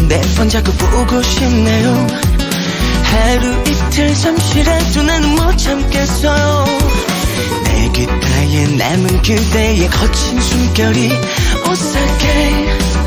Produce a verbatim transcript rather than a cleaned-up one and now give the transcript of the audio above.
매번 자꾸 보고 싶네요. 하루 이틀 잠시라도 나는 못 참겠어요. 내 귓가에 남은 그대의 거친 숨결이 오싹해